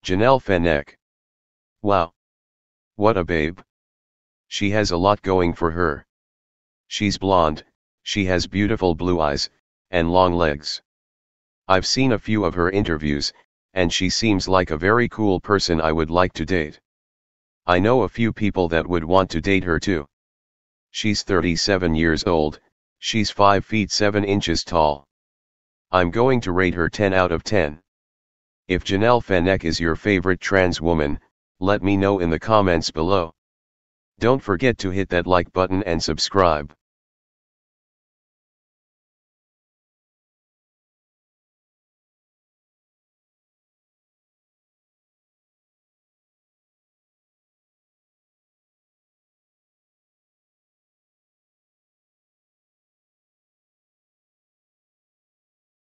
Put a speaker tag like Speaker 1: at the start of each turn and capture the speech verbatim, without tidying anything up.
Speaker 1: Janelle Fennec. Wow. What a babe. She has a lot going for her. She's blonde, she has beautiful blue eyes, and long legs. I've seen a few of her interviews, and she seems like a very cool person I would like to date. I know a few people that would want to date her too. She's thirty-seven years old, she's five feet seven inches tall. I'm going to rate her ten out of ten. If Janelle Fennec is your favorite trans woman, let me know in the comments below. Don't forget to hit that like button and subscribe.